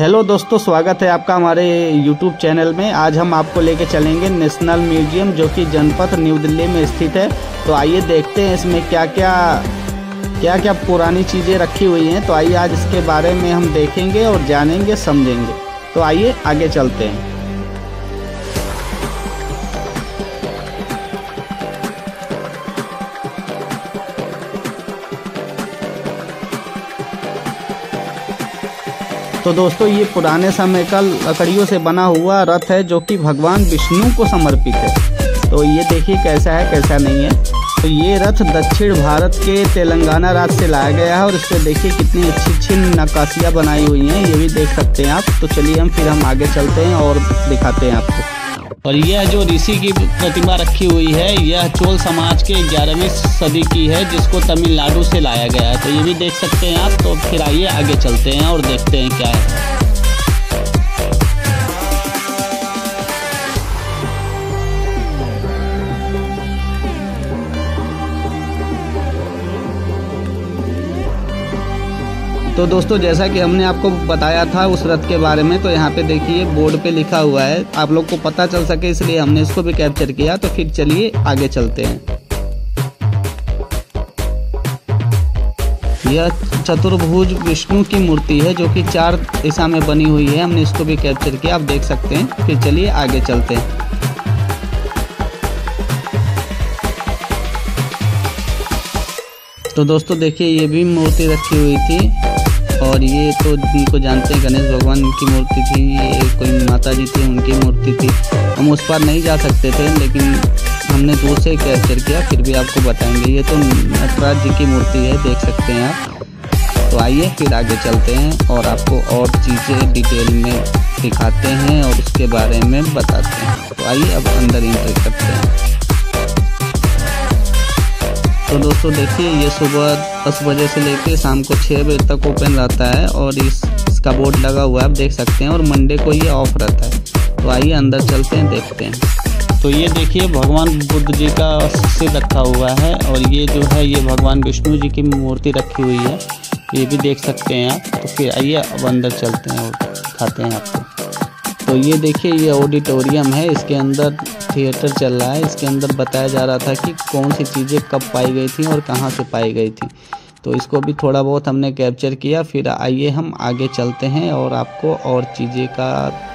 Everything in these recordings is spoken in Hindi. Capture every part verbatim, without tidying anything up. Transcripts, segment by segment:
हेलो दोस्तों, स्वागत है आपका हमारे यूट्यूब चैनल में। आज हम आपको लेके चलेंगे नेशनल म्यूजियम, जो कि जनपथ न्यू दिल्ली में स्थित है। तो आइए देखते हैं इसमें क्या क्या क्या क्या पुरानी चीज़ें रखी हुई हैं। तो आइए आज इसके बारे में हम देखेंगे और जानेंगे, समझेंगे। तो आइए आगे चलते हैं। तो दोस्तों, ये पुराने समय का लकड़ियों से बना हुआ रथ है, जो कि भगवान विष्णु को समर्पित है। तो ये देखिए कैसा है, कैसा नहीं है। तो ये रथ दक्षिण भारत के तेलंगाना राज्य से लाया गया है और इस पर देखिए कितनी अच्छी अच्छी नक्काशियाँ बनाई हुई हैं, ये भी देख सकते हैं आप। तो चलिए हम फिर हम आगे चलते हैं और दिखाते हैं आपको। और यह जो ऋषि की प्रतिमा रखी हुई है, यह चोल समाज के ग्यारहवीं सदी की है, जिसको तमिलनाडु से लाया गया है। तो ये भी देख सकते हैं आप। तो फिर आइए आगे चलते हैं और देखते हैं क्या है। तो दोस्तों, जैसा कि हमने आपको बताया था उस रथ के बारे में, तो यहाँ पे देखिए बोर्ड पे लिखा हुआ है, आप लोग को पता चल सके इसलिए हमने इसको भी कैप्चर किया। तो फिर चलिए आगे चलते हैं। यह चतुर्भुज विष्णु की मूर्ति है, जो कि चार दिशा में बनी हुई है। हमने इसको भी कैप्चर किया, आप देख सकते हैं। फिर चलिए आगे चलते हैं। तो दोस्तों देखिए, ये भी मूर्ति रखी हुई थी, और ये तो जिनको जानते हैं गणेश भगवान की मूर्ति थी, ये कोई माता जी थी, उनकी मूर्ति थी। हम उस पर नहीं जा सकते थे, लेकिन हमने दूर से कैप्चर किया, फिर भी आपको बताएंगे। ये तो नटराज जी की मूर्ति है, देख सकते हैं आप। तो आइए फिर आगे चलते हैं और आपको और चीज़ें डिटेल में दिखाते हैं और उसके बारे में बताते हैं। तो आइए अब अंदर एंटर करते हैं। तो दोस्तों देखिए, ये सुबह दस बजे से लेकर शाम को छः बजे तक ओपन रहता है, और इस इसका बोर्ड लगा हुआ है, आप देख सकते हैं। और मंडे को ये ऑफ रहता है। तो आइए अंदर चलते हैं, देखते हैं। तो ये देखिए, भगवान बुद्ध जी का सिर रखा हुआ है, और ये जो है ये भगवान विष्णु जी की मूर्ति रखी हुई है, ये भी देख सकते हैं आप। तो फिर आइए अब अंदर चलते हैं और दिखाते हैं आपको। तो ये देखिए, ये ऑडिटोरियम है, इसके अंदर थिएटर चल रहा है। इसके अंदर बताया जा रहा था कि कौन सी चीज़ें कब पाई गई थी और कहाँ से पाई गई थी। तो इसको भी थोड़ा बहुत हमने कैप्चर किया। फिर आइए हम आगे चलते हैं और आपको और चीज़ें का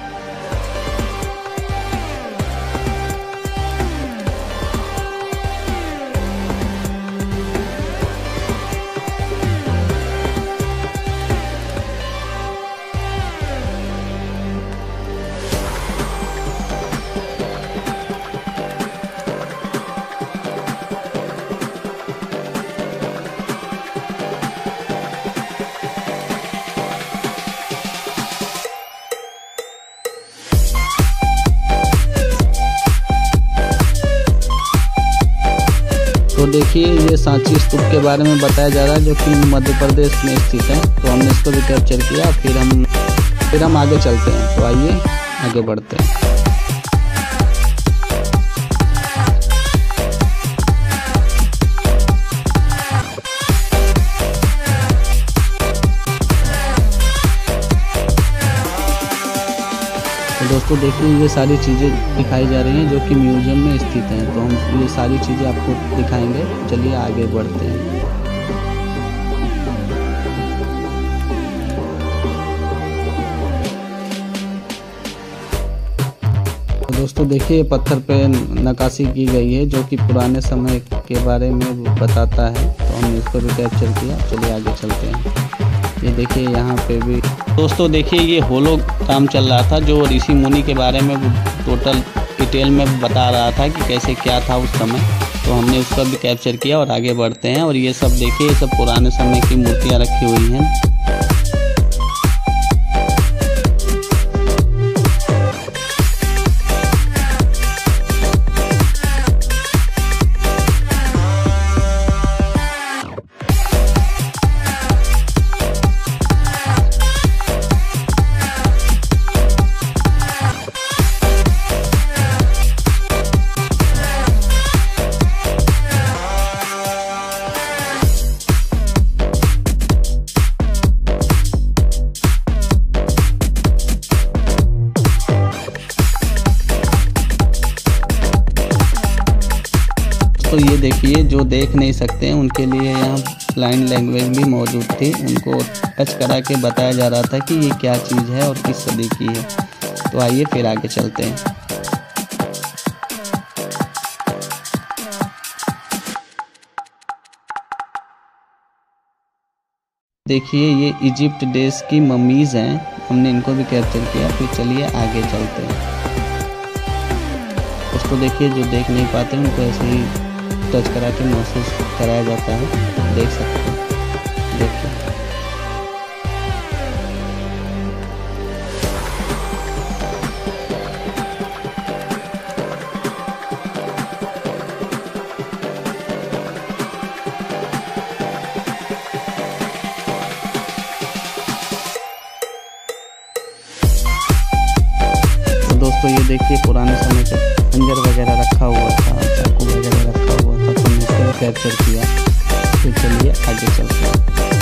तो देखिए, ये सांची स्तूप के बारे में बताया जा रहा है, जो कि मध्य प्रदेश में स्थित है। तो हमने इसको भी कैप्चर किया। फिर हम फिर हम आगे चलते हैं। तो आइए आगे बढ़ते हैं। तो दोस्तों देखिए, ये सारी चीज़ें दिखाई जा रही हैं, जो कि म्यूजियम में स्थित हैं। तो हम ये सारी चीज़ें आपको दिखाएंगे। चलिए आगे बढ़ते हैं। तो दोस्तों देखिए, पत्थर पे नक्काशी की गई है, जो कि पुराने समय के बारे में बताता है। तो हमने इसको भी कैप्चर किया। चलिए आगे चलते हैं। ये देखिए, यहाँ पे भी दोस्तों देखिए, ये होलोग्राम चल रहा था, जो ऋषि मुनि के बारे में टोटल डिटेल में बता रहा था कि कैसे क्या था उस समय। तो हमने उसका भी कैप्चर किया और आगे बढ़ते हैं। और ये सब देखिए, ये सब पुराने समय की मूर्तियाँ रखी हुई हैं। देखिए जो देख नहीं सकते हैं उनके लिए यहाँ लाइन लैंग्वेज भी मौजूद थी। उनको टच करा के बताया जा रहा था कि ये क्या चीज़ है और किस सदी की है। तो आइए फिर आगे चलते हैं। देखिए ये इजिप्ट देश की मम्मीज़ हैं, हमने इनको भी कैप्चर किया। फिर चलिए आगे चलते हैं। उसको देखिए जो देख नहीं पाते उनको ऐसे ही टच करा के महसूस कराया जाता है, देख सकते हैं। देखिए दोस्तों ये देखिए पुराने समय का खंजर वगैरह रखा हुआ था, चाकू वगैरह रखा हुआ था, तो हमने इसको कैप्चर किया। फिर चलिए आगे चलते हैं।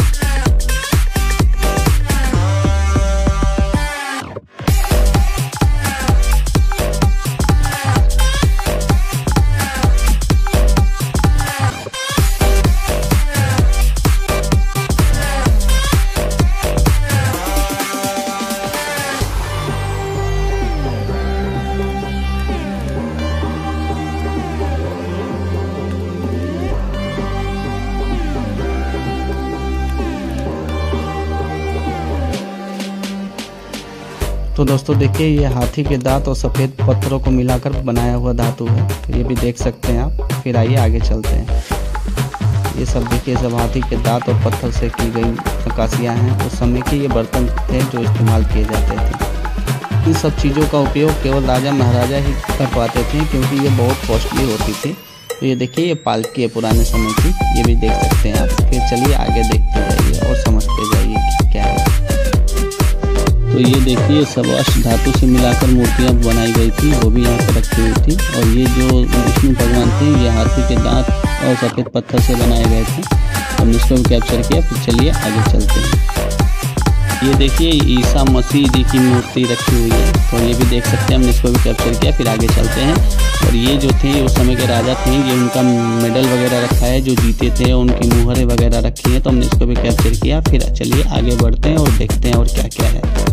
तो दोस्तों देखिए ये हाथी के दांत और सफ़ेद पत्थरों को मिलाकर बनाया हुआ धातु है, तो ये भी देख सकते हैं आप। फिर आइए आगे चलते हैं। ये सब देखिए सब हाथी के दांत और पत्थर से की गई नक्काशियाँ हैं। उस समय के ये बर्तन थे जो इस्तेमाल किए जाते थे। इन सब चीज़ों का उपयोग केवल राजा महाराजा ही कर पाते थे क्योंकि ये बहुत कॉस्टली होती थी। तो ये देखिए ये पालकी है पुराने समय की, ये भी देख सकते हैं आप। फिर चलिए आगे देखते जाइए और समझते जाइए कि क्या है। तो ये देखिए सब अष्ट धातु से मिलाकर मूर्तियाँ बनाई गई थी, वो भी यहाँ पर रखी हुई थी। और ये जो विष्णु भगवान थे ये हाथी के दांत और सफ़ेद पत्थर से बनाए गए थे। हमने इसको भी कैप्चर किया। फिर चलिए आगे चलते हैं। ये देखिए ईसा मसीह जी की मूर्ति रखी हुई है, तो ये भी देख सकते हैं। हमने इसको भी कैप्चर किया। फिर आगे चलते हैं। और ये जो थे उस समय के राजा थे, ये उनका मेडल वगैरह रखा है, जो जीते थे उनकी मुहरें वगैरह रखी हैं, तो हमने इसको भी कैप्चर किया। फिर चलिए आगे बढ़ते हैं और देखते हैं और क्या क्या है।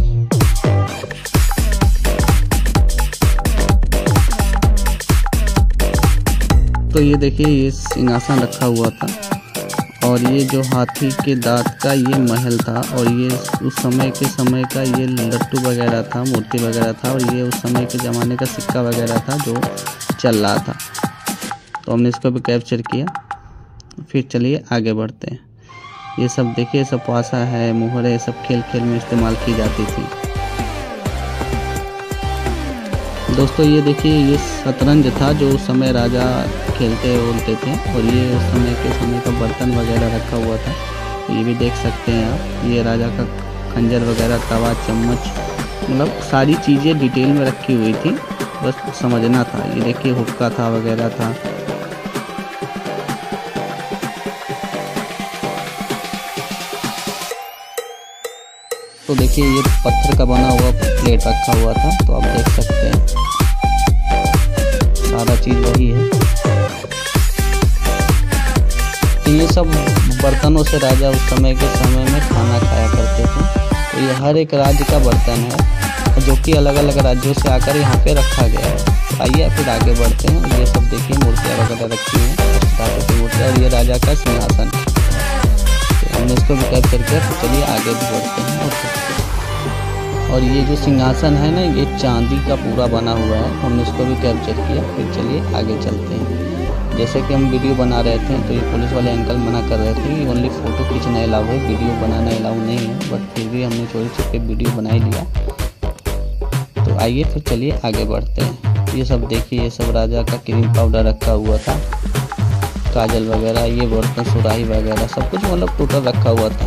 तो ये देखिए ये सिंहासन रखा हुआ था और ये जो हाथी के दांत का ये महल था और ये उस समय के समय का ये लट्टू वगैरह था, मूर्ति वगैरह था और ये उस समय के ज़माने का सिक्का वगैरह था जो चल रहा था। तो हमने इसको भी कैप्चर किया। फिर चलिए आगे बढ़ते हैं। ये सब देखिए सब पासा है, मुहरे, सब खेल खेल में इस्तेमाल की जाती थी। दोस्तों ये देखिए ये शतरंज था जो उस समय राजा खेलते बोलते थे और ये उस समय के समय का बर्तन वगैरह रखा हुआ था, तो ये भी देख सकते हैं आप। ये राजा का खंजर वगैरह, तवा, चम्मच, मतलब सारी चीज़ें डिटेल में रखी हुई थी, बस समझना था। ये देखिए हुक्का था वगैरह था। तो देखिए ये पत्थर का बना हुआ प्लेट रखा हुआ था, तो आप देख सकते हैं सारा चीज़ वही है। तो ये सब बर्तनों से राजा उस समय के समय में खाना खाया करते थे। तो ये हर एक राज्य का बर्तन है जो कि अलग अलग राज्यों से आकर यहाँ पे रखा गया है। तो आइए फिर आगे बढ़ते हैं। और ये सब देखिए मूर्तियाँ वगैरह रखी हैं, धातु की मूर्तियाँ, और ये राजा का सिंहासन। तो हमने इसको भी कैप्चर किया। तो चलिए आगे भी बढ़ते हैं और देखते हैं। और ये जो सिंहासन है ना ये चांदी का पूरा बना हुआ है, हमने इसको भी कैप्चर किया। फिर चलिए आगे चलते हैं। जैसे कि हम वीडियो बना रहे थे तो ये पुलिस वाले अंकल मना कर रहे थे कि ओनली फ़ोटो खींचना अलाउ है, वीडियो बनाना अलाउ नहीं है, बट फिर भी हमने चोरी छुपे वीडियो बना ही लिया। तो आइए फिर चलिए आगे बढ़ते हैं। ये सब देखिए ये सब राजा का क्रीम पाउडर रखा हुआ था, काजल वगैरह, ये बर्तन, सुराही वगैरह सब कुछ मतलब टोटल रखा हुआ था।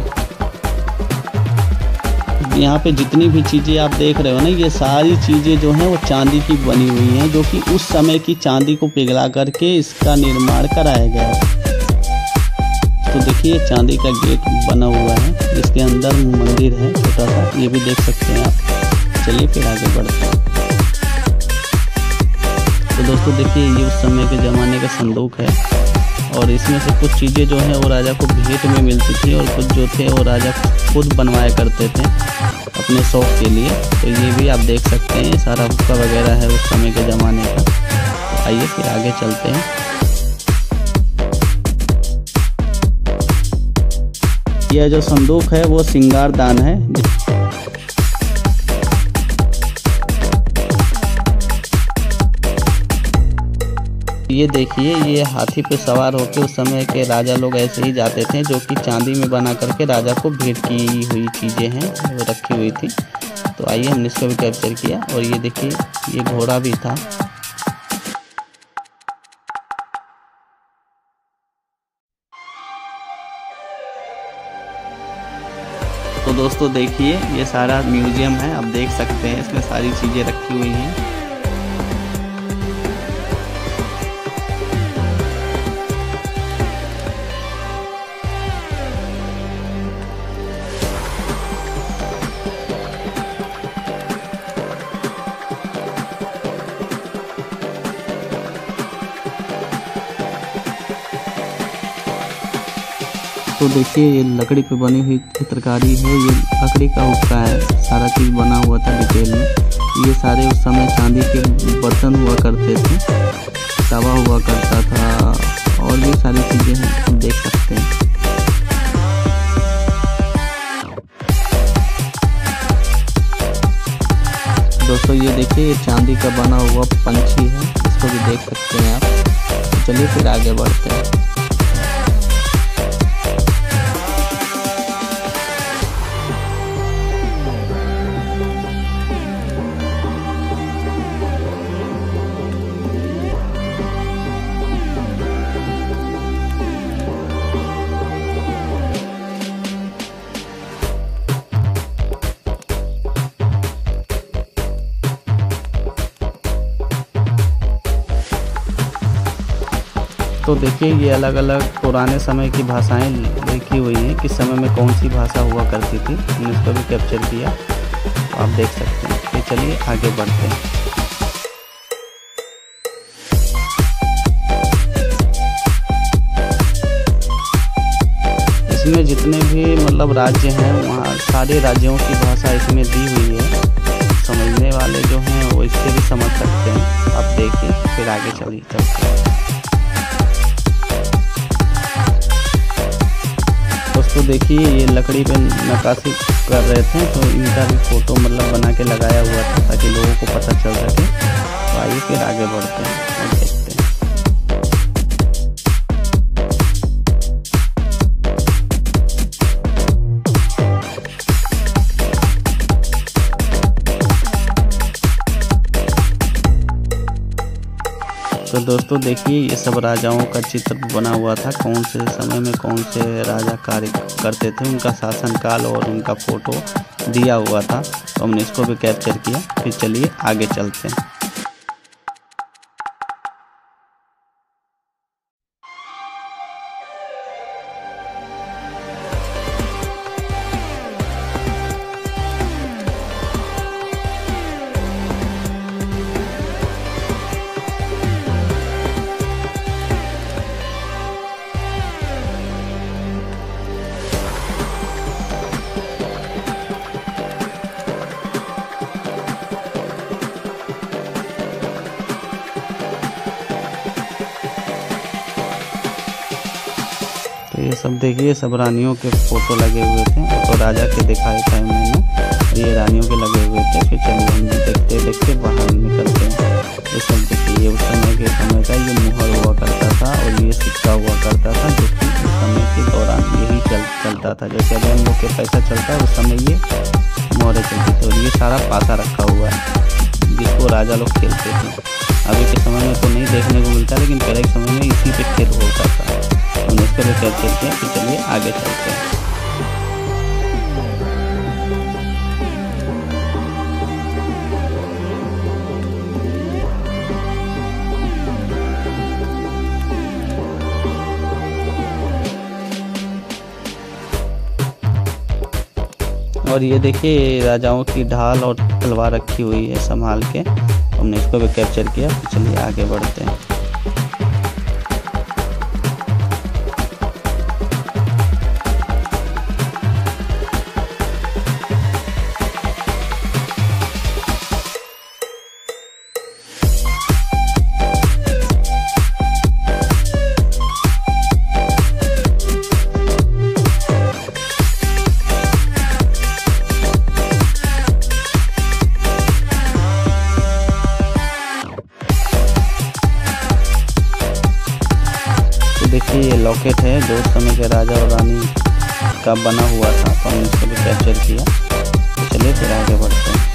यहाँ पे जितनी भी चीज़ें आप देख रहे हो ना, ये सारी चीज़ें जो हैं वो चांदी की बनी हुई हैं, जो कि उस समय की चांदी को पिघला करके इसका निर्माण कराया गया है। तो देखिए चांदी का गेट बना हुआ है जिसके अंदर मंदिर है छोटा सा, ये भी देख सकते हैं आप। चलिए फिर आगे बढ़ते हैं। तो दोस्तों देखिए ये उस समय के ज़माने का संदूक है और इसमें से कुछ चीज़ें जो हैं वो राजा को भेंट में मिलती थी और कुछ जो थे वो राजा खुद बनवाया करते थे अपने शौक के लिए। तो ये भी आप देख सकते हैं, सारा हुक्का वगैरह है उस समय के ज़माने का। तो आइए फिर आगे चलते हैं। यह जो संदूक है वो श्रृंगार दान है। ये देखिए, ये हाथी पे सवार होकर उस समय के राजा लोग ऐसे ही जाते थे, जो कि चांदी में बना करके राजा को भेंट की हुई चीज़ें हैं वो रखी हुई थी। तो आइए हमने इसको भी कैप्चर किया। और ये देखिए, ये घोड़ा भी था। तो दोस्तों देखिए, ये सारा म्यूजियम है, आप देख सकते हैं इसमें सारी चीज़ें रखी हुई हैं। तो देखिए, ये लकड़ी पे बनी हुई चित्रकारी है, ये लकड़ी का हुक्का है, सारा चीज़ बना हुआ था डिटेल में। ये सारे उस समय चांदी के बर्तन हुआ करते थे, तवा हुआ करता था और भी सारी चीज़ें हैं, आप देख सकते हैं। दोस्तों ये देखिए, ये चांदी का बना हुआ पंछी है, इसको भी देख सकते हैं आप। तो चलिए फिर आगे बढ़ते हैं। तो देखिए, ये अलग अलग पुराने समय की भाषाएं लिखी हुई हैं, किस समय में कौन सी भाषा हुआ करती थी, हमने इसको भी कैप्चर किया, तो आप देख सकते हैं। तो चलिए आगे बढ़ते हैं। इसमें जितने भी मतलब राज्य हैं, वहाँ सारे राज्यों की भाषा इसमें दी हुई है। समझने वाले जो हैं वो इससे भी समझ सकते हैं। आप देखिए, फिर आगे चलिए चलते हैं। दोस्तों देखिए, ये लकड़ी पे नक्काशी कर रहे थे, तो इनका भी फोटो मतलब बना के लगाया हुआ था ताकि लोगों को पता चल सके। तो आइए फिर आगे बढ़ते हैं और देखते हैं। तो दोस्तों देखिए, ये सब राजाओं का चित्र बना हुआ था, कौन से समय में कौन से राजा कार्य करते थे, उनका शासनकाल और उनका फोटो दिया हुआ था। तो हमने इसको भी कैप्चर किया। फिर चलिए आगे चलते हैं। तो ये सब देखिए, सब रानियों के फोटो लगे हुए थे, तो राजा के दिखाए था मैंने, ये रानियों के लगे हुए थे। फिर चलिए हम देखते देखते बाहर निकलते हैं। ये सब देखिए, उस समय के समय का ये मुहर हुआ करता था और ये सिक्का हुआ करता था, जो कि उस समय के दौरान यही चल चलता था। जैसे अभी हम लोग के पैसा चलता है, उस समय ये मोहरें चलती थी। और ये सारा पासा रखा हुआ है, जिसको राजा लोग खेलते थे। अभी के समय में तो नहीं देखने को मिलता, लेकिन पहले के समय में इसी पे खेल होता था। हमने इसको भी कैप्चर किया। तो चलिए आगे चलते हैं। और ये देखिए, राजाओं की ढाल और तलवार रखी हुई है संभाल के। हमने इसको भी कैप्चर किया। तो चलिए आगे बढ़ते हैं। लॉकेट है जो उस समय के राजा और रानी का बना हुआ था, तो हमने इसको भी कैप्चर किया। तो चलिए फिर आगे बढ़ते हैं।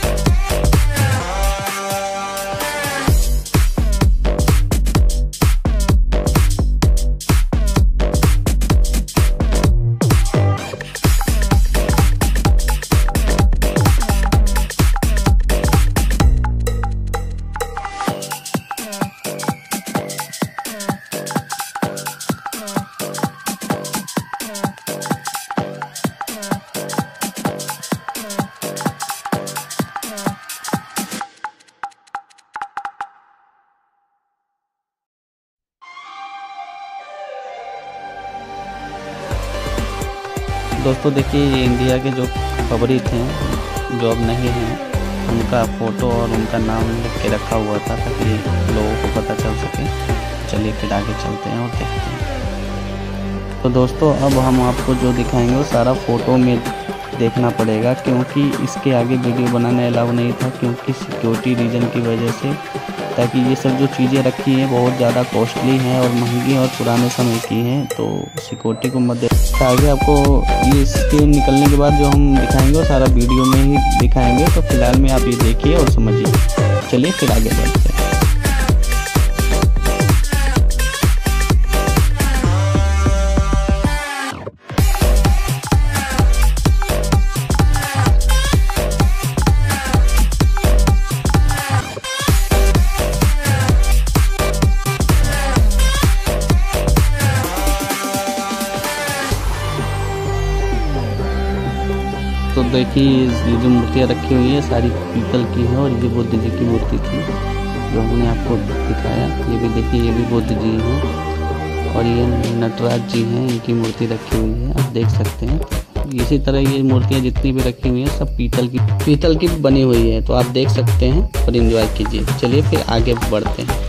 दोस्तों देखिए, ये इंडिया के जो खबरी थे जो अब नहीं हैं, उनका फ़ोटो और उनका नाम लिख के रखा हुआ था ताकि लोगों को पता चल सके। चलिए फिर आगे चलते हैं और देखते हैं। तो दोस्तों अब हम आपको जो दिखाएंगे वो सारा फ़ोटो में देखना पड़ेगा, क्योंकि इसके आगे वीडियो बनाना अलाउ नहीं था, क्योंकि सिक्योरिटी रीज़न की वजह से, ताकि ये सब जो चीज़ें रखी हैं बहुत ज़्यादा कॉस्टली हैं और महंगी और पुराने समय की हैं, तो सिक्योरिटी को मद्दे आगे आपको ये इसके निकलने के बाद जो हम दिखाएंगे वो सारा वीडियो में ही दिखाएंगे। तो फिलहाल में आप ये देखिए और समझिए। चलिए फिर आगे बढ़ते हैं। तो देखिए, ये जो मूर्तियाँ रखी हुई है सारी पीतल की है, और ये बुद्ध जी की मूर्ति थी जो हमने आपको दिखाया। ये भी देखिए, ये भी बुद्ध जी हैं, और ये नटराज जी हैं, इनकी मूर्ति रखी हुई है, आप देख सकते हैं। इसी तरह ये मूर्तियाँ जितनी भी रखी हुई हैं सब पीतल की पीतल की बनी हुई है, तो आप देख सकते हैं और एंजॉय कीजिए। चलिए फिर आगे बढ़ते हैं।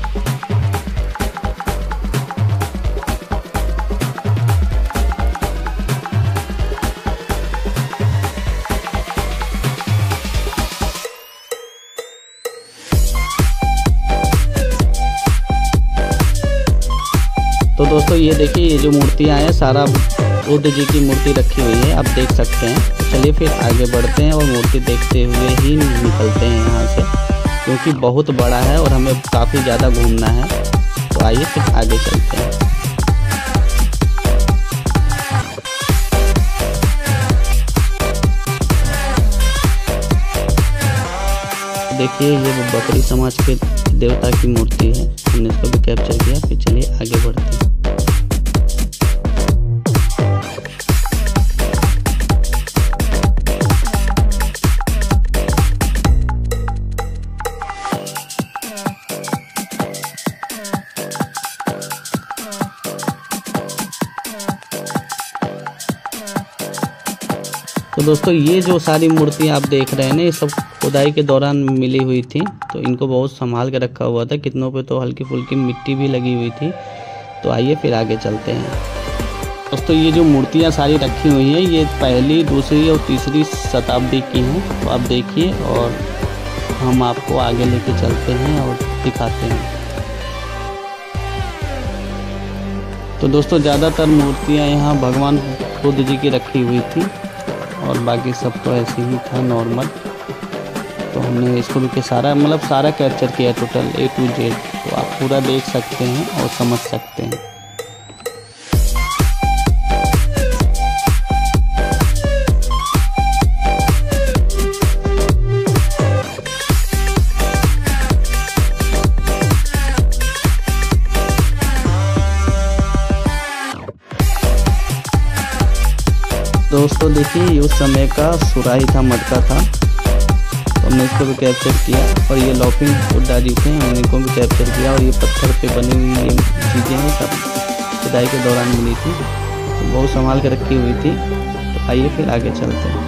तो दोस्तों ये देखिए, ये जो मूर्तियाँ हैं सारा बुद्ध जी की मूर्ति रखी हुई है, आप देख सकते हैं। तो चलिए फिर आगे बढ़ते हैं और मूर्ति देखते हुए ही निकलते हैं यहाँ से, क्योंकि बहुत बड़ा है और हमें काफ़ी ज़्यादा घूमना है। तो आइए फिर आगे चलते हैं। देखिए, ये बकरी समाज के देवता की मूर्ति है, हमने इसको भी कैप्चर किया। फिर चलिए आगे बढ़ते हैं। तो दोस्तों ये जो सारी मूर्तियाँ आप देख रहे हैं ना, ये सब खुदाई के दौरान मिली हुई थी, तो इनको बहुत संभाल के रखा हुआ था। कितनों पे तो हल्की फुल्की मिट्टी भी लगी हुई थी। तो आइए फिर आगे चलते हैं। दोस्तों ये जो मूर्तियाँ सारी रखी हुई हैं, ये पहली, दूसरी और तीसरी शताब्दी की हैं। तो आप देखिए और हम आपको आगे लेके चलते हैं और दिखाते हैं। तो दोस्तों ज़्यादातर मूर्तियाँ यहाँ भगवान बुद्ध जी की रखी हुई थी, और बाकी सब तो ऐसे ही था नॉर्मल। तो हमने इसको भी के सारा मतलब सारा कैप्चर किया, टोटल ए टू जेड। तो आप पूरा देख सकते हैं और समझ सकते हैं। दोस्तों देखिए, उस समय का सुराही था, मटका था, तो हमने इसको भी कैप्चर किया। और ये लॉफिंग बुद्धा जी थे, हमने इनको भी कैप्चर किया। और ये पत्थर पे बनी हुई ये चीज़ें हैं, सब खुदाई के दौरान मिली थी, तो बहुत संभाल के रखी हुई थी। तो आइए फिर आगे चलते हैं।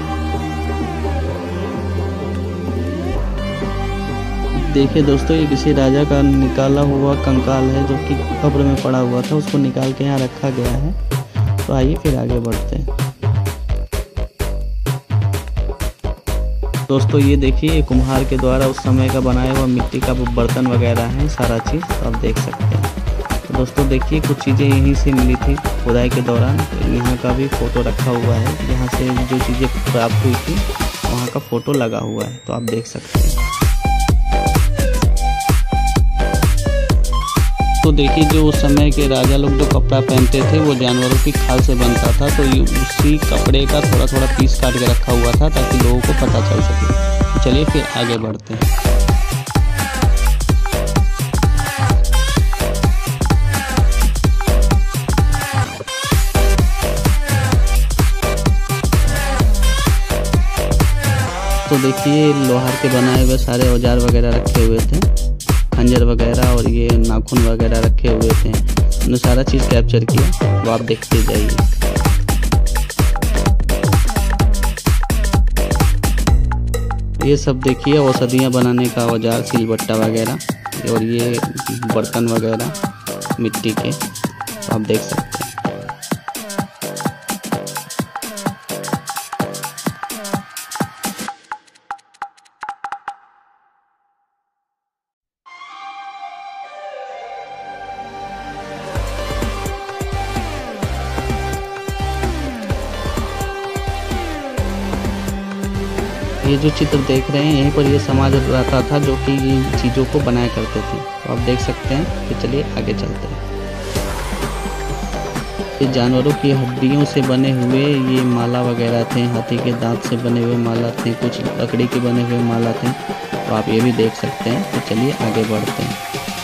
देखिए दोस्तों, ये किसी राजा का निकाला हुआ कंकाल है जो कि कब्र में पड़ा हुआ था, उसको निकाल के यहाँ रखा गया है। तो आइए फिर आगे बढ़ते हैं। दोस्तों ये देखिए, कुम्हार के द्वारा उस समय का बनाया हुआ मिट्टी का वो बर्तन वगैरह है, सारा चीज़ तो आप देख सकते हैं। तो दोस्तों देखिए कुछ चीज़ें यहीं से मिली थी खुदाई के दौरान। यहाँ का भी फ़ोटो रखा हुआ है, यहाँ से जो चीज़ें प्राप्त हुई थी वहाँ का फ़ोटो लगा हुआ है, तो आप देख सकते हैं। तो देखिए जो उस समय के राजा लोग जो कपड़ा पहनते थे वो जानवरों की खाल से बनता था, तो ये उसी कपड़े का थोड़ा थोड़ा पीस काट के रखा हुआ था ताकि लोगों को पता चल सके। तो चलिए फिर आगे बढ़ते हैं। तो देखिए लोहार के बनाए हुए सारे औजार वगैरह रखे हुए थे, खंजर वगैरह और ये नाखून वगैरह रखे हुए थे। उन्होंने सारा चीज़ कैप्चर किया, वो आप देखते जाइए। ये सब देखिए औषधियाँ बनाने का औजार, सिलबट्टा वगैरह, और ये बर्तन वगैरह मिट्टी के, तो आप देख सकते हैं। ये जो चित्र देख रहे हैं यहीं पर ये समाज रहता था जो कि इन चीज़ों को बनाया करते थे, तो आप देख सकते हैं। तो चलिए आगे चलते हैं। ये जानवरों की हड्डियों से बने हुए ये माला वगैरह थे, हाथी के दांत से बने हुए माला थे, कुछ लकड़ी के बने हुए माला थे, तो आप ये भी देख सकते हैं। तो चलिए आगे बढ़ते हैं।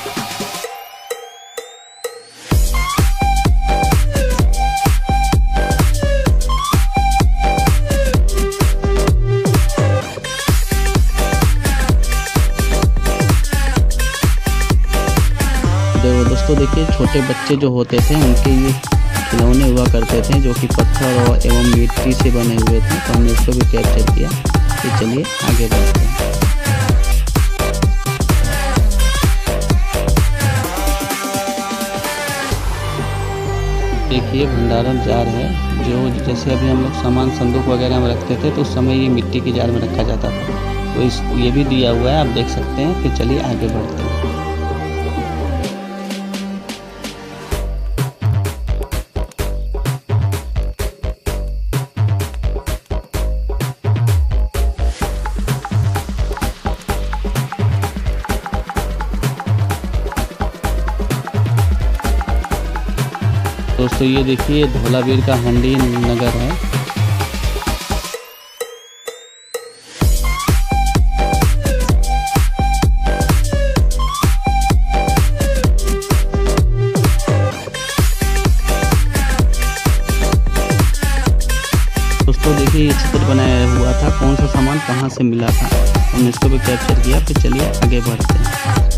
दोस्तों देखिए छोटे बच्चे जो होते थे उनके ये खिलौने हुआ करते थे जो कि पत्थर और एवं मिट्टी से बने हुए थे, तो हमने इसको भी कैप्चर किया। तो चलिए आगे बढ़ते हैं। देखिए भंडारण जार है, जो जैसे अभी हम लोग सामान संदूक वगैरह में रखते थे तो उस समय ये मिट्टी के जार में रखा जाता था, तो इस ये भी दिया हुआ है, आप देख सकते हैं। फिर चलिए आगे बढ़ते हैं। दोस्तों ये देखिए धौलावीर का हंडी नगर है। दोस्तों देखिए ये चित्र बनाया हुआ था, कौन सा सामान कहाँ से मिला था, हमने इसको भी कैप्चर किया। फिर चलिए आगे बढ़ते हैं।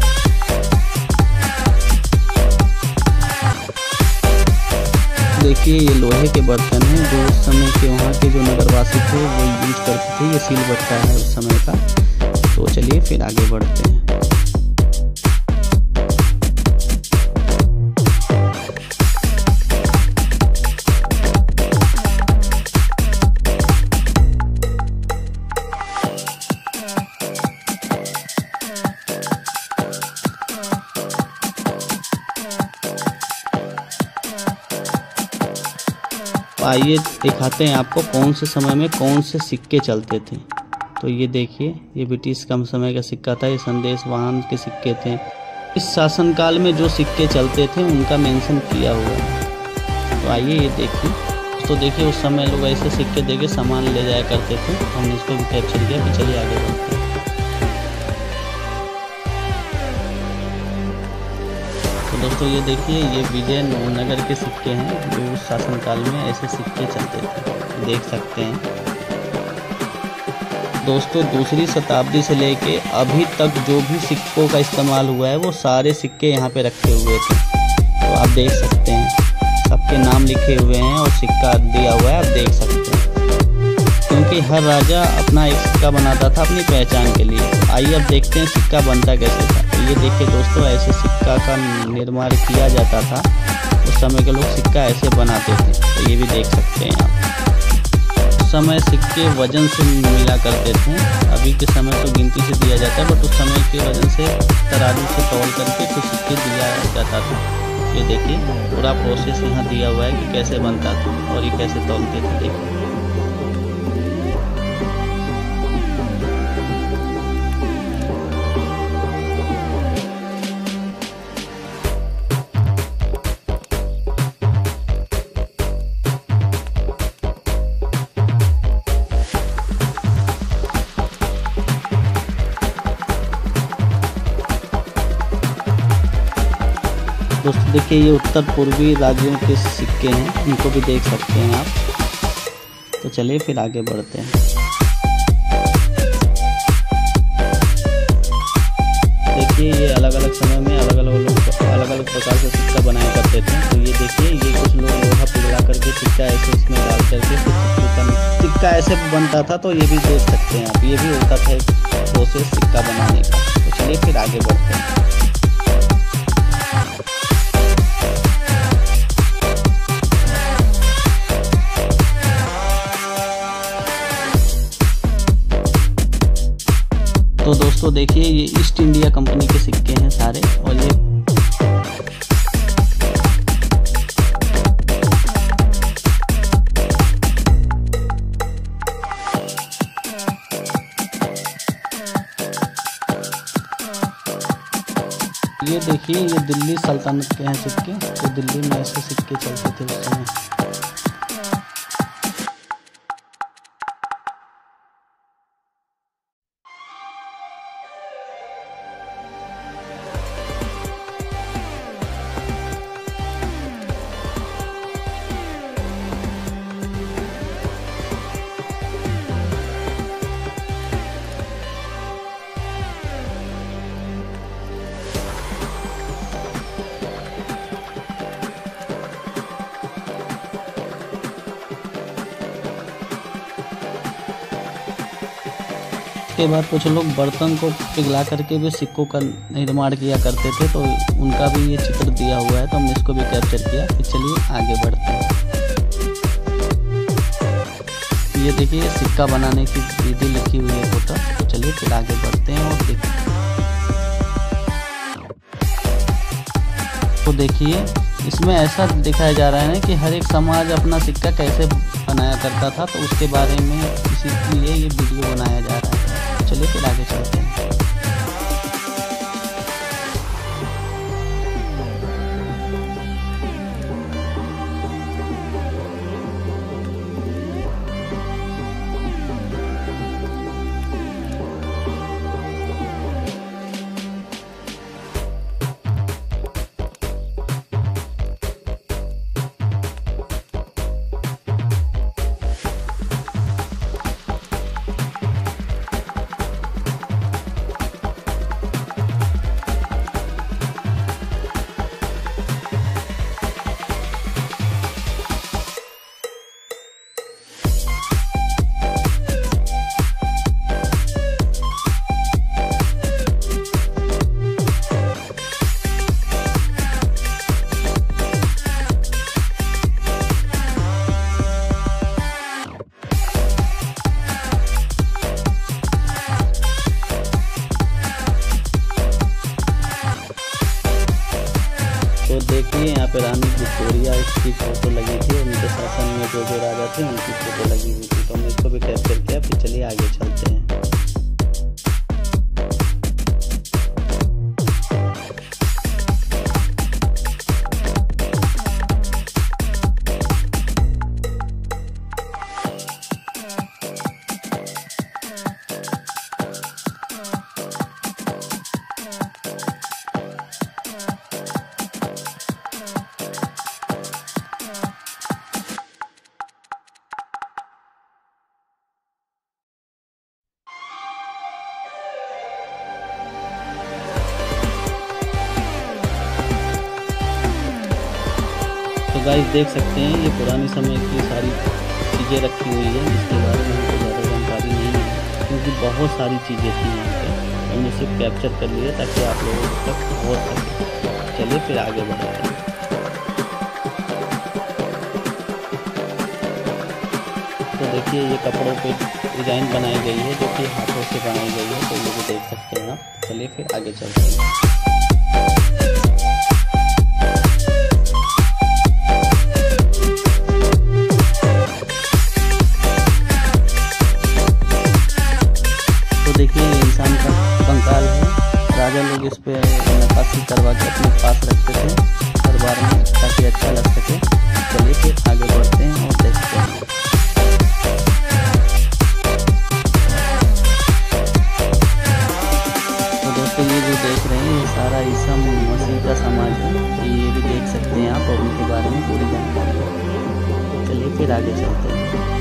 देखिए ये लोहे के बर्तन हैं जो उस समय के वहाँ के जो नगरवासी थे वो यूज करते थे। ये सिलबट्टा है उस समय का। तो चलिए फिर आगे बढ़ते हैं। आइए दिखाते हैं आपको कौन से समय में कौन से सिक्के चलते थे। तो ये देखिए ये ब्रिटिश कम समय का सिक्का था, ये संदेश वाहन के सिक्के थे। इस शासनकाल में जो सिक्के चलते थे उनका मेंशन किया हुआ है। तो आइए ये देखिए। तो देखिए उस समय लोग ऐसे सिक्के देके सामान ले जाया करते थे, हमने इसको भी कैप्चर किया। फिर चलिए आगे बढ़ते हैं। दोस्तों ये देखिए ये विजयनगर के सिक्के हैं जो उस शासनकाल में ऐसे सिक्के चलते थे, देख सकते हैं। दोस्तों दूसरी शताब्दी से लेके अभी तक जो भी सिक्कों का इस्तेमाल हुआ है वो सारे सिक्के यहाँ पे रखे हुए थे, तो आप देख सकते हैं। सबके नाम लिखे हुए हैं और सिक्का दिया हुआ है, आप देख सकते हैं। क्योंकि हर राजा अपना एक सिक्का बनाता था अपनी पहचान के लिए। आइए अब देखते हैं सिक्का बनता कैसे था। तो ये देखिए दोस्तों ऐसे सिक्का का निर्माण किया जाता था, उस समय के लोग सिक्का ऐसे बनाते थे, तो ये भी देख सकते हैं आप। उस समय सिक्के वजन से मिला करते थे, अभी के समय तो गिनती से दिया जाता है, बट उस समय के वजन से तराजू से तौल करके फिर सिक्के दिया जाता था। ये देखिए पूरा प्रोसेस यहाँ दिया हुआ है कि कैसे बनता था और ये कैसे तौलते थे। देखिए दोस्तों, देखिए ये उत्तर पूर्वी राज्यों के सिक्के हैं, इनको भी देख सकते हैं आप। तो चलिए फिर आगे बढ़ते हैं। देखिए ये अलग अलग समय में अलग अलग लोग अलग अलग प्रकार से सिक्का बनाया करते थे। तो ये देखिए ये कुछ लोग लोहा पिघला करके सिक्का ऐसे इसमें डाल करके सिक्का ऐसे बनता था। तो ये भी देख सकते हैं आप, ये भी होता था एक प्रोसेस सिक्का बनाने का। तो चलिए फिर आगे बढ़ते हैं। तो दोस्तों देखिए ये ईस्ट इंडिया कंपनी के सिक्के हैं सारे, और ये ये देखिए ये दिल्ली सल्तनत के हैं सिक्के। तो दिल्ली में ऐसे सिक्के चलते थे उस समय। उसके बाद कुछ लोग बर्तन को पिघला करके भी सिक्कों का निर्माण किया करते थे। तो उनका भी ये चित्र दिया हुआ है, तो हमने इसको भी कैप्चर किया। फिर चलिए आगे बढ़ते हैं। ये देखिए सिक्का बनाने की विधि लिखी हुई है फोटो। तो चलिए फिर आगे बढ़ते हैं और देखते हैं। तो देखिए इसमें ऐसा दिखाया जा रहा है कि हर एक समाज अपना सिक्का कैसे बनाया करता था। तो उसके बारे में इसीलिए ये वीडियो बनाया जा रहा है। चलिए फिर आगे चलते हैं। तो देखिए यहाँ पे रानी विक्टोरिया की फोटो लगी थी, उनके शासन में जो जो राजा थे उनकी फोटो लगी हुई थी। तो हमने इसको भी कैप्चर किया। फिर चलिए आगे चलते हैं। तो गाइस देख सकते हैं ये पुराने समय की सारी चीज़ें रखी हुई है, जिसके बारे में हमको ज़्यादा जानकारी नहीं है क्योंकि बहुत सारी चीज़ें थी यहाँ पे। हमने सिर्फ कैप्चर कर लिया ताकि आप लोगों तक पहुँच सके। चलिए फिर आगे बढ़ते हैं। तो देखिए ये कपड़ों पे डिज़ाइन बनाई गई है जो कि हाथों से बनाई गई है। तो ये भी देख सकते हैं आप। चलिए फिर आगे चलते हैं। राजा लोग इस पे नक्काशी करवा के अपने पास रखते थे दरबार में, ताकि अच्छा लग सके। चलिए फिर आगे बढ़ते हैं और देखते हैं। तो दोस्तों ये जो देख रहे हैं ये सारा ईसा मसीह का समाज है, ये भी देख सकते हैं आप, और उनके बारे में पूरी जानकारी। चलिए फिर आगे चलते हैं।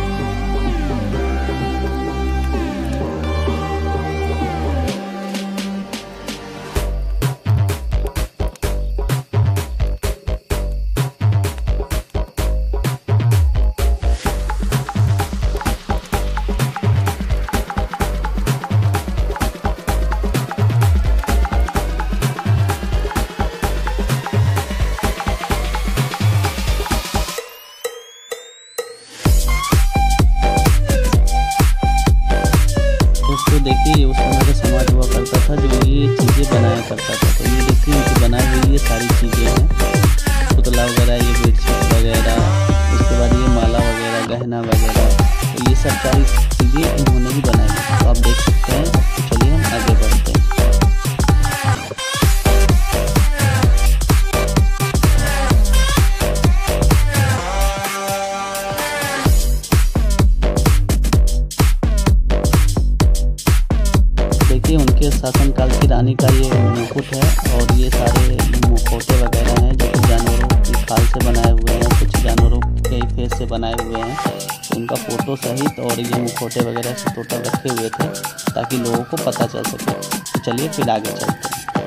तो देखिए उस समय का समाज हुआ करता था जो ये चीज़ें बनाया करता था। तो ये देखिए इनकी बनाई हुई ये सारी चीज़ें हैं, पुतला वगैरह, ये बेडशीट वगैरह, उसके बाद ये माला वगैरह, गहना वगैरह, तो ये सब सारी चीज़ें इन्होंने ही बनाई है। तो आप देख सकते हैं। तो चलिए हम आगे बढ़ते हैं। उनके शासनकाल की रानी का ये मुकुट है, और ये सारे मुखौटे वगैरह हैं जो कि जानवरों की खाल से बनाए हुए हैं, कुछ जानवरों के फेस से बनाए हुए हैं। तो उनका फोटो सहित और ये मुखौटे वगैरह से टोटल रखे हुए थे ताकि लोगों को पता चल सके। तो चलिए फिर आगे चलते हैं।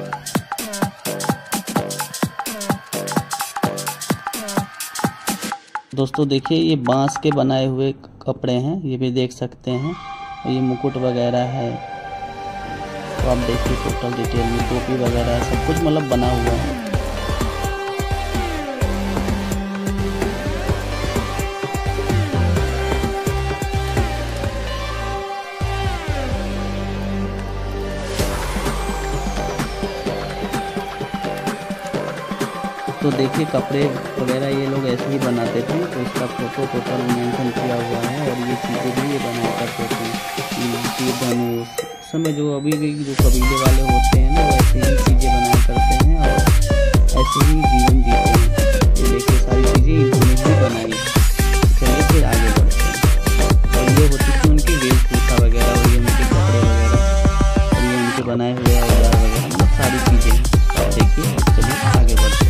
दोस्तों देखिए ये बांस के बनाए हुए कपड़े हैं, ये भी देख सकते हैं, और ये मुकुट वगैरह है। तो आप देखिए टोटल डिटेल में टोपी वगैरह सब कुछ मतलब बना हुआ है। तो देखिए कपड़े वगैरह ये लोग ऐसे ही बनाते थे, तो इसका फोटो टोटल मेंशन किया हुआ है, और ये चीज़ें भी ये बनाया करते थे। धनुष समय जो अभी भी जो कबीले वाले होते हैं ना, वो ऐसे ही चीज़ें बनाया करते हैं और ऐसे ही जीवन जीते हैं। ये देखिए सारी चीज़ें इन्होंने भी बनाई है। चलिए फिर आगे बढ़ते हैं। और ये होती थी उनकी वेशभूषा वगैरह, और ये उनके कपड़े वगैरह, और ये उनके बनाए हुए औजार वगैरह, मतलब सारी चीज़ें आप देखिए। और चलिए आगे बढ़ते हैं।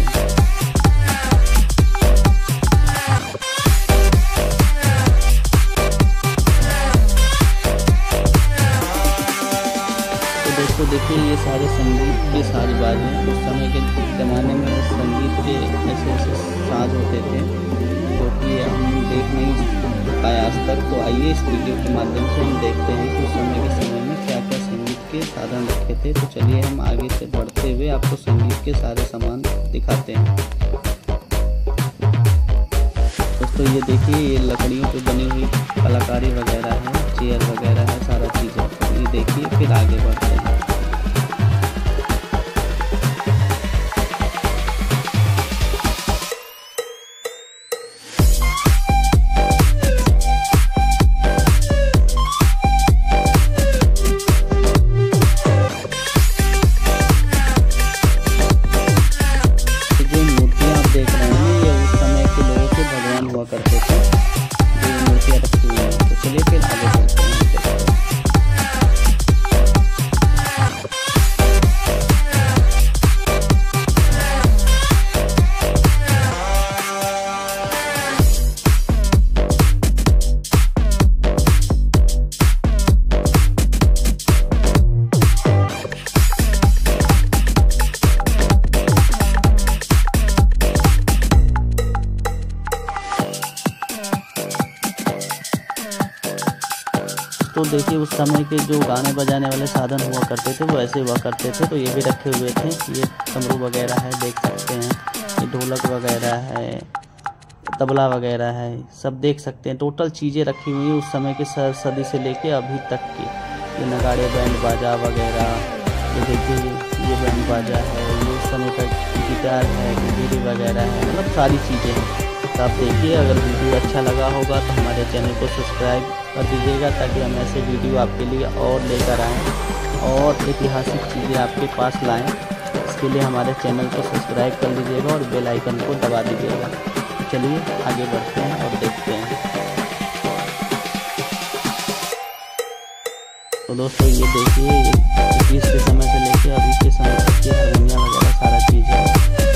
तो देखिए ये सारे संगीत के साजबाज हैं। उस समय के ज़माने में संगीत के ऐसे ऐसे साज होते थे जो कि हम देख नहीं पाए आज तक। तो आइए इस वीडियो के माध्यम से हम देखते हैं कि उस समय के समय में क्या क्या संगीत के साधन रखे थे। तो चलिए हम आगे से बढ़ते हुए आपको संगीत के सारे सामान दिखाते हैं। दोस्तों ये देखिए ये लकड़ियों पे बनी हुई कलाकारी वगैरह है, चेयर वगैरह है, सारा चीज़ें। ये देखिए फिर आगे बढ़ते हैं। करते थे जो मूर्तियाँ रखी हुई हैं। तो चलिए फिर आगे चलते हैं। तो देखिए उस समय के जो गाने बजाने वाले साधन हुआ करते थे वो ऐसे हुआ करते थे। तो ये भी रखे हुए थे, ये डमरू वगैरह है, देख सकते हैं, ये ढोलक वगैरह है, तबला वगैरह है, सब देख सकते हैं। टोटल चीज़ें रखी हुई हैं उस समय के सदी से लेके अभी तक की। ये नगाड़े, बैंड बाजा वगैरह, ये देखिए ये बैंड बाजा है, ये उस समय का गिटार है, गिटारी वगैरह है, मतलब सारी चीज़ें हैं। तो आप देखिए, अगर वीडियो अच्छा लगा होगा तो हमारे चैनल को सब्सक्राइब कर दीजिएगा ताकि हम ऐसे वीडियो आपके लिए और लेकर आएँ। और ऐतिहासिक चीज़ें आपके पास लाएं। इसके लिए हमारे चैनल को सब्सक्राइब कर लीजिएगा और बेल आइकन को दबा दीजिएगा। चलिए आगे बढ़ते हैं और देखते हैं। तो दोस्तों ये देखिए, ब्रिटिश के समय से लेके अभी के समय तक ये हरमोनिया वगैरह सारा चीज़ है।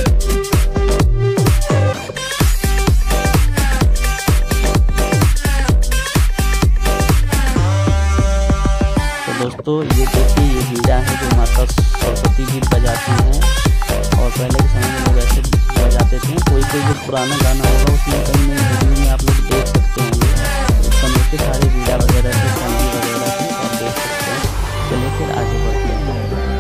तो दोस्तों ये देखिए, ये वीणा है जो माता सरस्वती जी बजाती हैं, और पहले के समय में लोग ऐसे बजाते थे। कोई कोई जो पुराना गाना होगा उसमें कहीं नहीं वीडियो में आप लोग देख सकते होंगे उस समय के सारे वीणा वगैरह थे, संगीत वगैरह थे, और देख सकते हैं। चलिए फिर आगे बढ़ते हैं।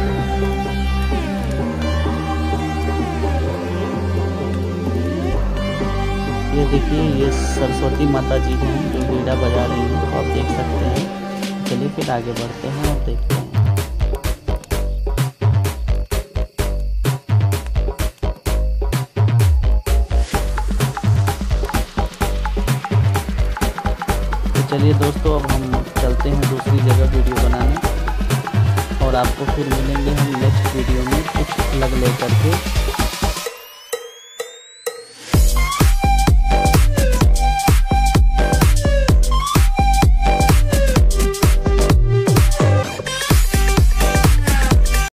ये देखिए, ये सरस्वती माता जी हैं जो वीणा बजा रही हैं, आप देख सकते हैं। चलिए फिर आगे बढ़ते हैं और देखते हैं। तो चलिए दोस्तों, अब हम चलते हैं दूसरी जगह वीडियो बनाने, और आपको फिर मिलेंगे हम नेक्स्ट वीडियो में कुछ अलग लेकर के।